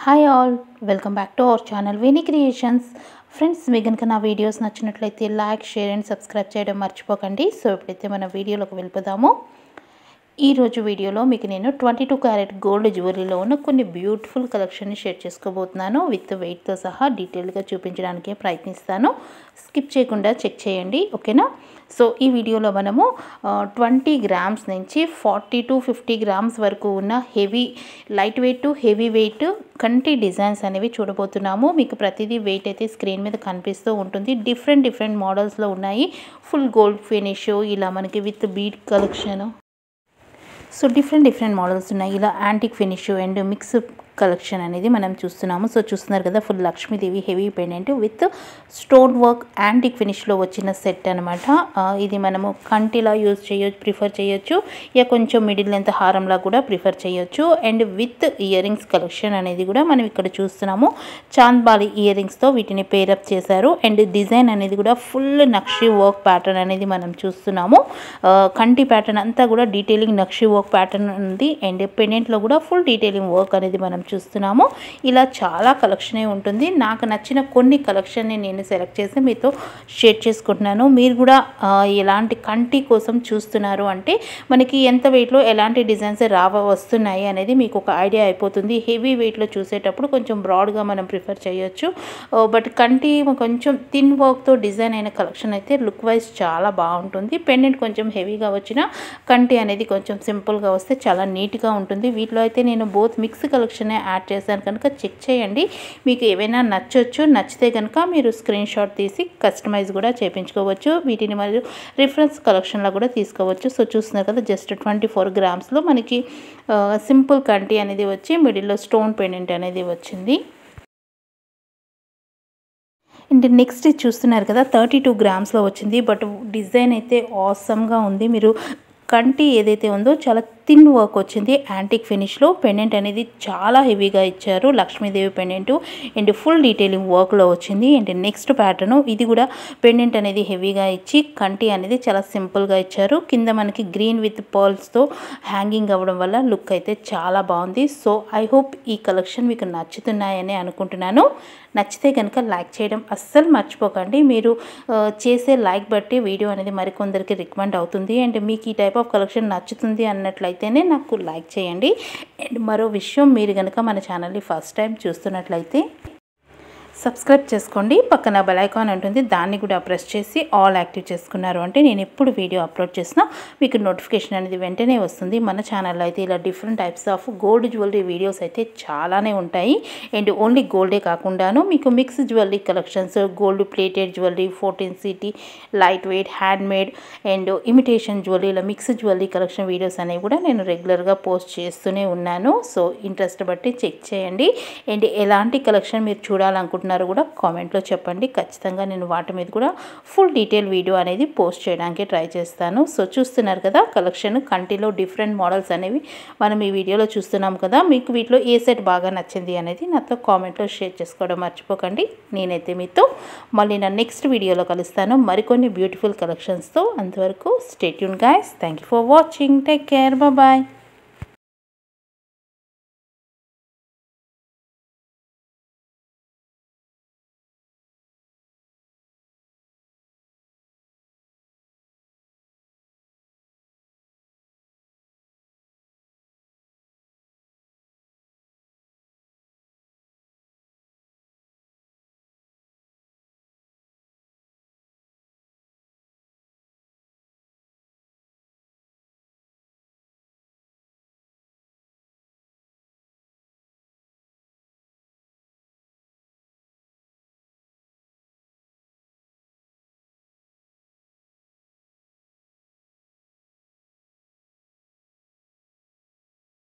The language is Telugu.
Hi all, welcome back to our channel Vini creations. Friends, మీకు కనుక నా వీడియోస్ నచ్చినట్లయితే లైక్, షేర్ అండ్ సబ్స్క్రైబ్ చేయడం మర్చిపోకండి. సో ఇప్పుడైతే మన వీడియోలోకి వెళ్ళిపోదాము. ఈరోజు వీడియోలో మీకు నేను 22 క్యారెట్ గోల్డ్ జ్యువెలరీలో ఉన్న కొన్ని బ్యూటిఫుల్ కలెక్షన్ని షేర్ చేసుకోబోతున్నాను. విత్ వెయిట్తో సహా డీటెయిల్గా చూపించడానికి ప్రయత్నిస్తాను. స్కిప్ చేయకుండా చెక్ చేయండి, ఓకేనా? సో ఈ వీడియోలో మనము 20 గ్రామ్స్ నుంచి 40 to 50 గ్రామ్స్ వరకు ఉన్న heavy, light weight to heavy weight కంటి డిజైన్స్ అనేవి చూడబోతున్నాము. మీకు ప్రతిదీ వెయిట్ అయితే స్క్రీన్ మీద కనిపిస్తూ ఉంటుంది. డిఫరెంట్ మోడల్స్లో ఉన్నాయి. ఫుల్ గోల్డ్ ఫినిష్, ఇలా మనకి with bead collection. So different models ఉన్నాయి. ఇలా antique finish and mix collection అనేది మనం చూస్తున్నాము. సో చూస్తున్నారు కదా, full Lakshmidevi heavy pendant with stone work antique ఫినిష్లో వచ్చిన సెట్ అనమాట. ఇది మనము కంటిలా ప్రిఫర్ చేయొచ్చు, ఇక కొంచెం మిడిల్ లెంత్ హారంలా కూడా ప్రిఫర్ చేయొచ్చు. And with earrings collection అనేది కూడా మనం ఇక్కడ చూస్తున్నాము. చాంద్బాలి ఇయర్ రింగ్స్తో వీటిని పేరప్ చేశారు. అండ్ డిజైన్ అనేది కూడా ఫుల్ నక్షి వర్క్ ప్యాటర్న్ అనేది మనం చూస్తున్నాము. కంటి ప్యాటర్న్ అంతా కూడా డీటెయిలింగ్ నక్షి వర్క్ ప్యాటర్న్ ఉంది. అండ్ పెండెంట్లో కూడా ఫుల్ డీటెయిలింగ్ వర్క్ అనేది మనం చూస్తున్నాము. ఇలా చాలా కలెక్షనే ఉంటుంది. నాకు నచ్చిన కొన్ని కలెక్షన్ని నేను సెలెక్ట్ చేసి మీతో షేర్ చేసుకుంటున్నాను. మీరు కూడా ఎలాంటి కంటి కోసం చూస్తున్నారు అంటే మనకి ఎంత వెయిట్లో ఎలాంటి డిజైన్స్ వస్తున్నాయి అనేది మీకు ఒక ఐడియా అయిపోతుంది. హెవీ వెయిట్లో చూసేటప్పుడు కొంచెం బ్రాడ్గా మనం ప్రిఫర్ చేయొచ్చు. బట్ కంటి కొంచెం థిన్ వర్క్తో డిజైన్ అయిన కలెక్షన్ అయితే లుక్ వైజ్ చాలా బాగుంటుంది. పెండెంట్ కొంచెం హెవీగా వచ్చిన కంటి అనేది కొంచెం సింపుల్గా వస్తే చాలా నీట్గా ఉంటుంది. వీటిలో అయితే నేను బోత్ మిక్స్ కలెక్షన్ యాడ్ చేశాను కనుక చెక్ చేయండి. మీకు ఏవైనా నచ్చితే కనుక మీరు స్క్రీన్ షాట్ తీసి కస్టమైజ్ కూడా చేయించుకోవచ్చు. వీటిని మరియు రిఫరెన్స్ కలెక్షన్లో కూడా తీసుకోవచ్చు. సో చూస్తున్నారు కదా, జస్ట్ 24 గ్రామ్స్లో మనకి సింపుల్ కంటి అనేది వచ్చి మిడిల్లో స్టోన్ పెండెంట్ అనేది వచ్చింది. అండ్ నెక్స్ట్ చూస్తున్నారు కదా, 32 గ్రామ్స్లో వచ్చింది. బట్ డిజైన్ అయితే ఆసమ్గా ఉంది. మీరు కంటి ఏదైతే ఉందో చాలా థిన్ వర్క్ వచ్చింది. యాంటిక్ ఫినిష్లో పెండెంట్ అనేది చాలా హెవీగా ఇచ్చారు. Lakshmidevi pendant and full detailing వర్క్లో వచ్చింది. అండ్ నెక్స్ట్ ప్యాటర్న్ ఇది కూడా పెండెంట్ అనేది హెవీగా ఇచ్చి కంటి అనేది చాలా సింపుల్గా ఇచ్చారు. కింద మనకి గ్రీన్ విత్ పర్ల్స్తో హ్యాంగింగ్ అవ్వడం వల్ల లుక్ అయితే చాలా బాగుంది. సో ఐ హోప్ ఈ కలెక్షన్ మీకు నచ్చుతున్నాయని అనుకుంటున్నాను. నచ్చితే కనుక లైక్ చేయడం అస్సలు మర్చిపోకండి. మీరు చేసే లైక్ బట్టి వీడియో అనేది మరికొందరికి రికమెండ్ అవుతుంది. అండ్ మీకు ఈ టైప్ ఆఫ్ కలెక్షన్ నచ్చుతుంది అన్నట్లయితేనే నాకు లైక్ చేయండి. అండ్ మరో విషయం, మీరు కనుక మన ఛానల్ని ఫస్ట్ టైం చూస్తున్నట్లయితే సబ్స్క్రైబ్ చేసుకోండి. పక్కన బెల్ ఐకాన్ ఉంటుంది, దాన్ని కూడా ప్రెస్ చేసి ఆల్ యాక్టివ్ చేసుకున్నారు అంటే నేను ఎప్పుడు వీడియో అప్లోడ్ చేసినా మీకు నోటిఫికేషన్ అనేది వెంటనే వస్తుంది. మన ఛానల్లో అయితే ఇలా different types of gold jewellery videos అయితే చాలానే ఉంటాయి. అండ్ ఓన్లీ గోల్డే కాకుండాను మీకు mix jewellery collections, gold plated jewellery, 14CT light weight, handmade and imitation jewellery, ఇలా మిక్స్ జ్యువెలరీ కలెక్షన్ వీడియోస్ అనేవి కూడా నేను రెగ్యులర్గా పోస్ట్ చేస్తూనే ఉన్నాను. సో ఇంట్రెస్ట్ బట్టి చెక్ చేయండి. అండ్ ఎలాంటి కలెక్షన్ మీరు చూడాలనుకుంటున్నారు కూడా కామెంట్లో చెప్పండి. ఖచ్చితంగా నేను వాటి మీద కూడా ఫుల్ డీటెయిల్ వీడియో అనేది పోస్ట్ చేయడానికి ట్రై చేస్తాను. సో చూస్తున్నారు కదా, కలెక్షన్ కంటిలో డిఫరెంట్ మోడల్స్ అనేవి మనం ఈ వీడియోలో చూస్తున్నాం కదా. మీకు వీటిలో ఏ సెట్ బాగా నచ్చింది అనేది నాతో కామెంట్లో షేర్ చేసుకోవడం మర్చిపోకండి. నేనైతే మీతో మళ్ళీ నా నెక్స్ట్ వీడియోలో కలుస్తాను మరికొన్ని బ్యూటిఫుల్ కలెక్షన్స్తో. అంతవరకు stay tune guys. Thank you for watching. Take care. Bye.